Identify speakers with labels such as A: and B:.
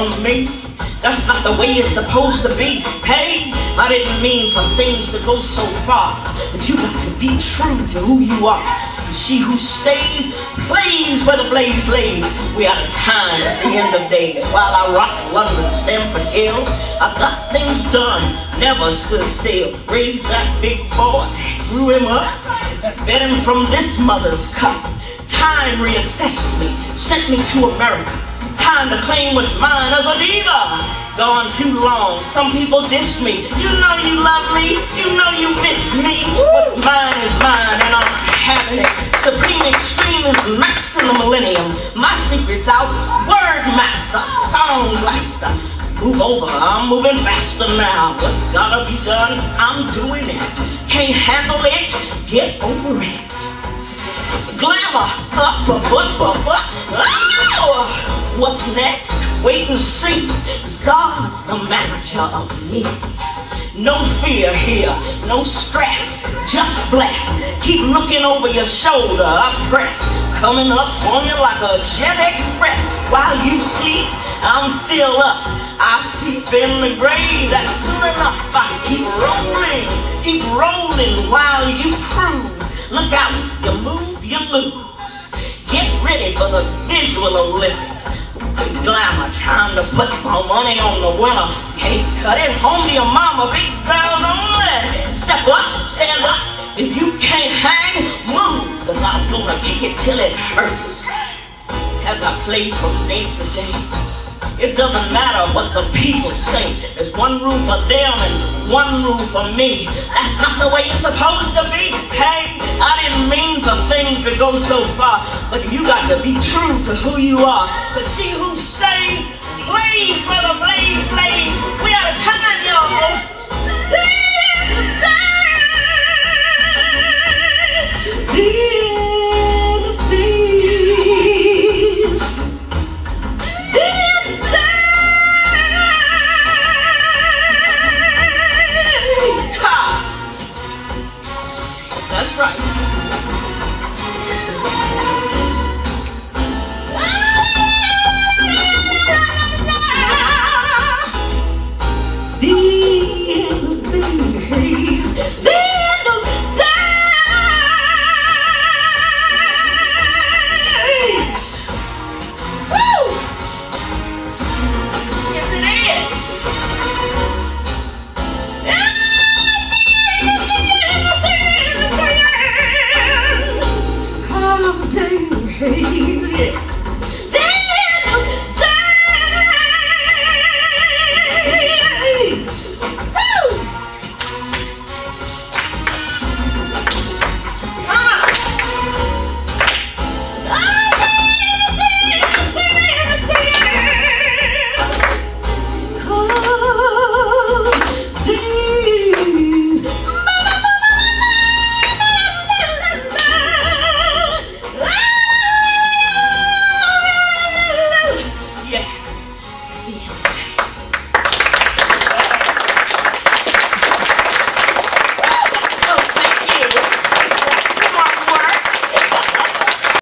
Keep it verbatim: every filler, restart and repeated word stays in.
A: on me. That's not the way it's supposed to be. Hey, I didn't mean for things to go so far, but you got to be true to who you are. She who stays, plays where the blaze lays. We out of time, it's the end of days. While I rock London, Stamford Hill, I got things done, never stood still. Raised that big boy, grew him up, fed him from this mother's cup. Time reassessed me, sent me to America. Time to claim what's mine as a diva. Gone too long, some people diss me. You know you love me, you know you miss me. What's mine is mine and I'm having it. Supreme extreme is max in the millennium. My secret's out, word master, song blaster. Move over, I'm moving faster now. What's gotta be done, I'm doing it. Can't handle it, get over it. Glamour, up, up, up, up, up. Oh, what's next? Wait and see. Cause God's the manager of me. No fear here, no stress, just bless. Keep looking over your shoulder, I press. Coming up on you like a jet express. While you sleep, I'm still up. I sleep in the grave, that's soon enough. I keep rolling, keep rolling while you cruise. Look out, you move, you lose. Get ready for the visual Olympics. Big glamour, time to put my money on the winner. Can't cut it, home to your mama, big girls only. Step up, stand up. If you can't hang, move. Cause I'm gonna kick it till it hurts. As I play from day to day, it doesn't matter what the people say. There's one rule for them and one rule for me. That's not the way it's supposed to be. Hey, I didn't mean for things to go so far, but you got to be true to who you are. Cause she who stays, plays where the blaze blaze. We out of time, y'all.